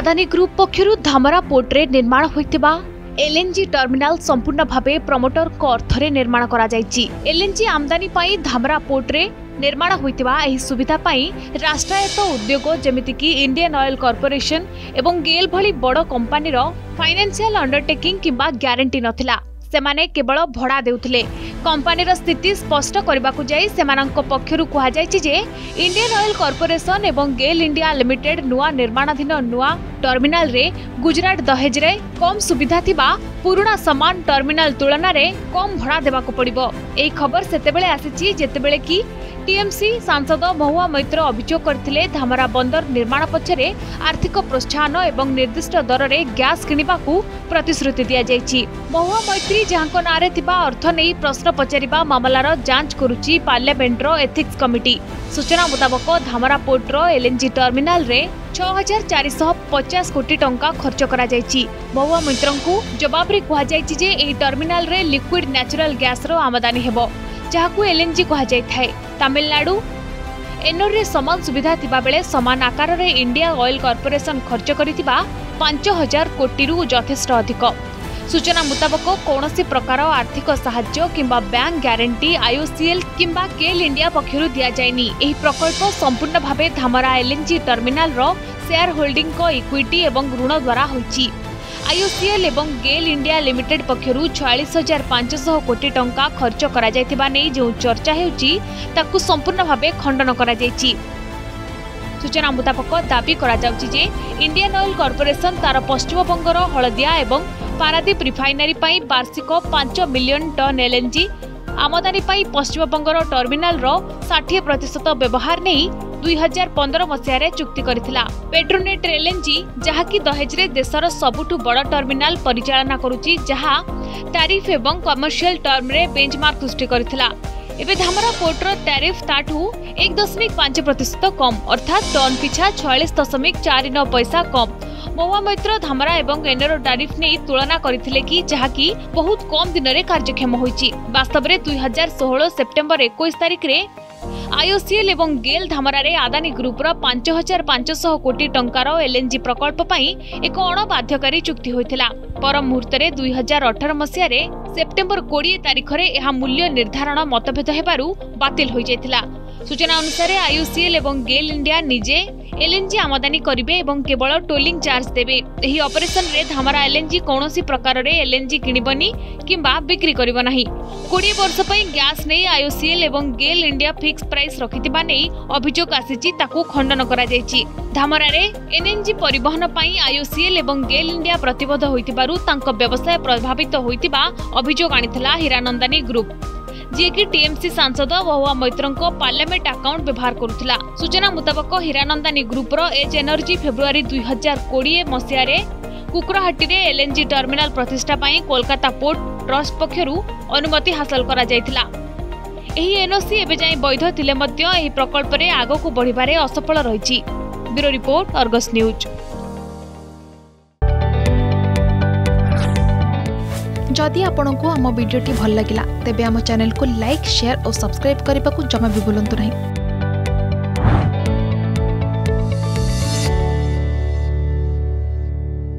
Adani group पक्षरु Dhamra port रे निर्माण होइतिबा एलएनजी टर्मिनाल संपूर्ण भावे प्रमोटर को अर्थरे निर्माण करा जायछि। एलएनजी आमदानी पाई धामरा पोर्ट रे निर्माण होइतिबा एही सुविधा पाई राष्ट्रायत्त उद्योग जेमिति कि इंडियन ऑयल कॉर्पोरेशन एवं गेल भली बड़ कंपनी रो फाइनेंशियल अंडरटेकिंग किंबा ग्यारंटी नथिला। सेमाने केवल भड़ा देउथिले। कंपनीर स्थिति स्पष्ट करबाकू जाई सेमानंक पक्षरु कहा जायछि जे इंडियन ऑयल कॉर्पोरेशन एवं गेल इंडिया लिमिटेड नुआ निर्माणाधीन नुआ टर्मिनाल रे गुजरात दहेज रे कम सुविधा थिबा पुराना समान टर्मिनाल तुलना रे कम भड़ा देबाकू पड़िबो। एही खबर सेतेबेले आसीछि जेतेबेले कि टीएमसी सांसद महुआ मैत्र अभियोग करथिले धामरा बंदर निर्माण पछरे आर्थिक प्रोत्साहन एवं निर्दिष्ट दर रे गैस किनिबाकू प्रतिश्रुति दिया जायछि। महुआ मैत्री जहांको नारे थिबा अर्थ नै प्रश्न पचारिबा मामलार जांच करूछि पार्लियामेंट रो एथिक्स कमिटी। सूचना मुताबक धामरा पोर्ट रो एलएनजी टर्मिनाल रे 6450 कोटी टंका खर्च करा जायछि। महुआ मैत्रंकू जवाब रे कहा जायछि जे एही टर्मिनाल रे लिक्विड नेचुरल गैस रो आमदानी हेबो जहाकू एलएनजी कहा जाय थाए। तमिलनाडु एनोर रे समान सुविधा थिबा बेले समान आकार रे इंडिया ऑयल कॉर्पोरेशन खर्च करितिबा 5000 कोटी रु यथेष्ट अधिक। सूचना मुताबक कौनसी प्रकार आर्थिक सहाय्य किंबा बैंक ग्यारंटी आईओसीएल किंबा गेल इंडिया पक्षरु दिया जायनी। एही प्रकल्प संपूर्ण भावे धामरा एलएनजी टर्मिनाल रो शेयर होल्डिंग को इक्विटी एवं ऋण द्वारा होईछि। आईओसीएल एवं गेल इंडिया लिमिटेड पक्षरु 46500 कोटी टंका खर्च करा जायतिबा नै जो चर्चा हेउछि ताकू संपूर्ण भावे खंडन करा जायछि। सूचना मुताबक दाबी करा जाउछि जे इंडियन ऑयल कॉर्पोरेशन तार पश्चिम बंगर हळदिया एवं पारादीप रिफाइनरी पाई वार्षिक 5 मिलियन टन एलएनजी आमदानी पाई पश्चिम बंगर टर्मिनाल रो 60% व्यवहार नहीं 2015 मसीह चुक्ति करथिला। पेट्रोनेट एलएनजी जहाकी दहेज रे देशर सबुठु बड़ टर्मिनाल परिचालना करूची जहा टैरिफ एवं कमर्शियल टर्म रे बेंचमार्क सृष्टि करथिला। एबे धामरा पोर्ट रो टैरिफ ताठू 1.5% कम अर्थात टन पिछा 46.49 पैसा कम। महुआ मैत्र धामरा एवं एनरो टैरिफ नै तुलना करथिले कि जहाकी बहुत कम दिन रे कार्यक्षम होईची। वास्तव रे 2016 सेप्टेम्बर 21 तारिख रे आईओसीएल एवं गेल धामरा रे आदानी ग्रुप रो 5500 कोटी टंकार एलएनजी प्रकल्प पई एक अणबाध्यकारी चुक्ति होइथिला। पर मुहूर्त रे 2018 मसीह रे सेप्टेम्बर 20 तारिख रे एहा मूल्य निर्धारण मतभेद हेबारु बातिल होई जायतिला। सूचना अनुसार आईओसीएल एवं गेल इंडिया निजे एलएनजी आमदानी करिवे एवं केवल टोलिंग चार्ज देबे। एही ऑपरेशन रे धामरा एलएनजी कोनोसी प्रकार रे एलएनजी किनिबनी किंबा बिक्री करिबो नाही। 20 वर्ष पई गैस नै आईओसीएल एवं गेल इंडिया फिक्स प्राइस रखितिबा नै अभियोग आसीची ताकू खंडन करा जायछि। धामरा रे एलएनजी परिवहन पई आईओसीएल एवं गेल इंडिया प्रतिबद्ध होइतिबारु तांको व्यवसाय प्रभावित होइतिबा अभियोग आनिथिला हीरानंदानी ग्रुप जे कि टीएमसी सांसद महुआ मैत्रंको पार्लियामेंट अकाउंट व्यवहार करुथिला। सूचना मुताबक हीरानंदानी ग्रुप रो एज एनर्जी फेब्रुआरी 2020 मसीह रे कुकुरहाटी रे एलएनजी टर्मिनाल प्रतिष्ठा पई कोलकाता पोर्ट ट्रस्ट पक्षरु अनुमति हासिल करा जायतिला। एही एनओसी एबे जाय वैध थिले मध्य एही प्रकल्प रे आगो को बढ़िबारे असफल रहिछि। Bureau report Argus news. जदि आपंक आम भिडी भल लगा तेब आम चैनल को लाइक शेयर और सब्सक्राइब करने को जमा भी भूलु नहीं।